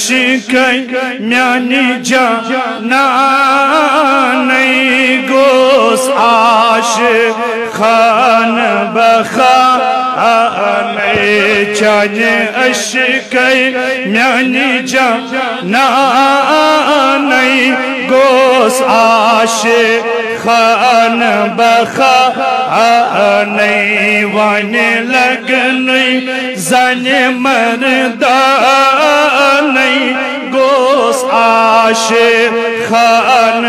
عشقی میانی جانانی گوس عاشقان بخانی چانی عشقی میانی جانانی گوس عاشقان بخانی وانی لگنی زن مردانی گوس عاشقان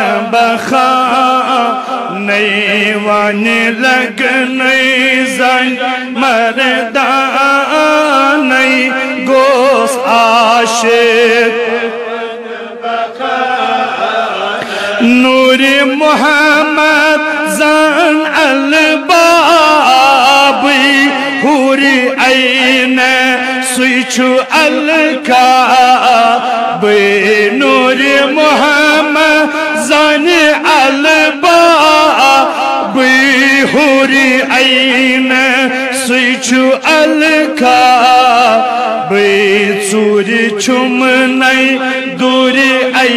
بخانی وانی لگنی زن مردانی گوس عاشق نور محمد زن البابی حوری عین سویچو الکعبی نور محمد زن البابی حوری عین سویچو الکعبی چوری چمنی دوری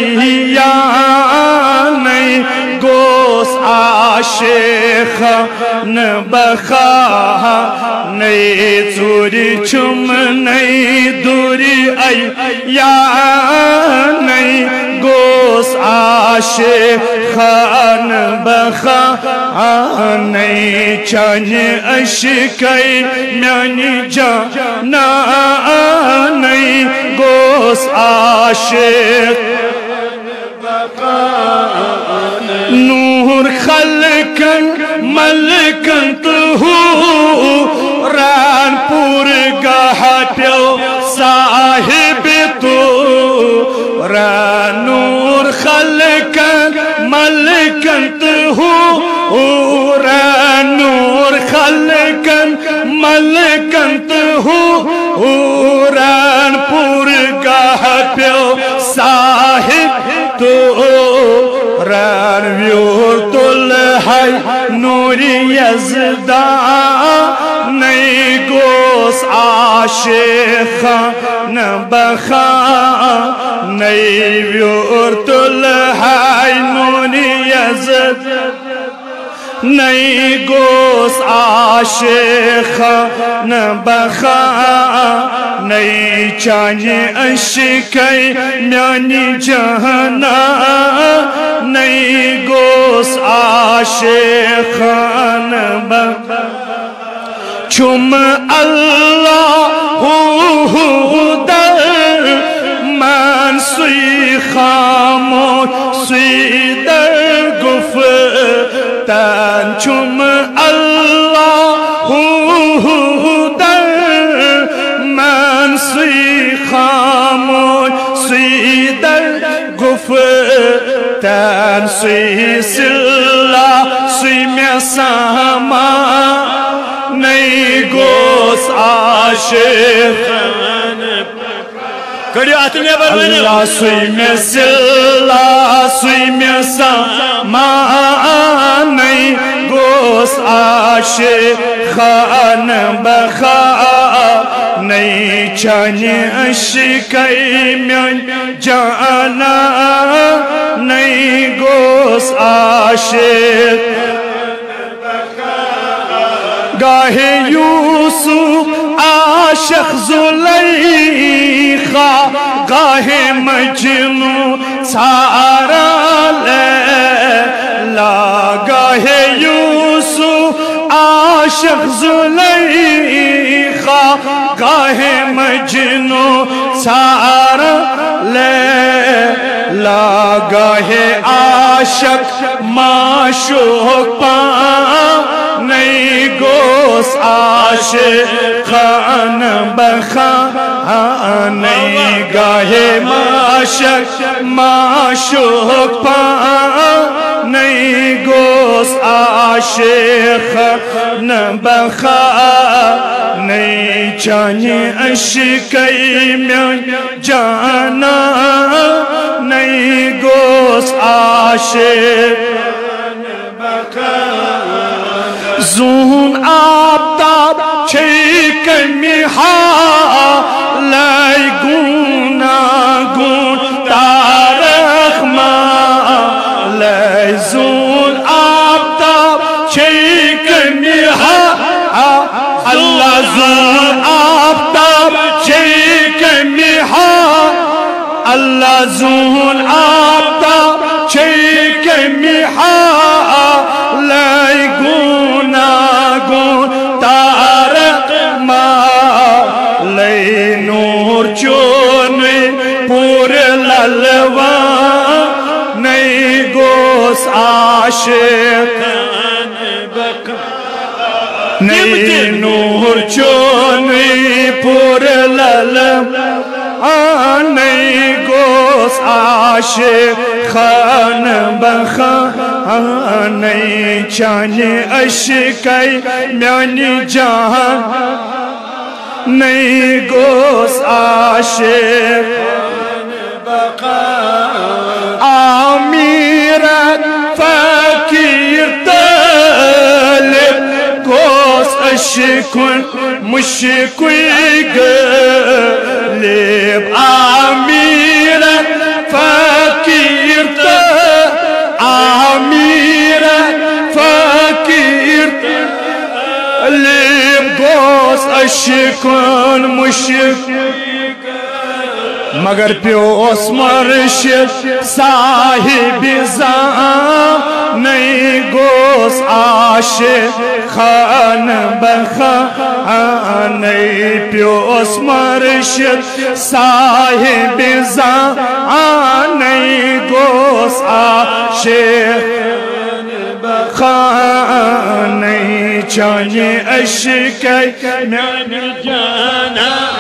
ایانی گوس عاشقان بخانی چوری چمنی دوری ایانی گوس عاشقان بخانی چانی عشقی میانی جانانی گوس عاشق نور خلقن ملکن طهوران پورگاہ پیو صاحب طوران نور خلقن ملکن طهوران نور خلقن ملکن طهوران پورگاہ پیو صاحب طوران ویور طلحی نوری یزدانی گوس عاشقان بخانی ویور طلحی نوری یزدانی گوس عاشقان بخانی چانی عشقی میانی جانانی گوس عاشقان بخانی چم اللہ در من سوی خاموش سوی در گفتن چم اللہ در من سوی خاموش سوی در گفتن سوی سلا سوی میساما نئی گوس عاشقان اللہ سوی میں سلا سوی میں سامانی گوس عاشقان بخانی چانی عشقی میان جانانی گوس عاشق گاہ یوسف عاشق زلیخا گاہ مجنو سارا لیلا گاہ یوسف عاشق زلیخا گاہ مجنو سارا لیلا گاہ عاشق معشوق پانی گوس عاشقان بخانی گاہ معشوق پانی گوس عاشقان بخانی چانی عشقی میان جانانی گوس عاشقان بخانی زون آبتاب چھے کمی حالی گونا اللہ زون آبتا چھے کمیحا لئی گونا گون تارق ما لئی نور چونی پور للوان نئی گوس عاشق نئی نور چونی پور للوان نئی گوس عاشق خان بخان نئی چانی اشکائی میانی جہان نئی گوس عاشق آمیرت فقیر طالب گوس اشکن مشکوی گلب آمیرت فقیر طالب آمیرت فقیر طالب گوس اشکن مشکوی مگر پیوس مرشد صاحب زان نئی گوس عاشق خان بخان نئی پیوس مرشد صاحب زان نئی گوس عاشق خان نئی چانی اشکائی میانی جانا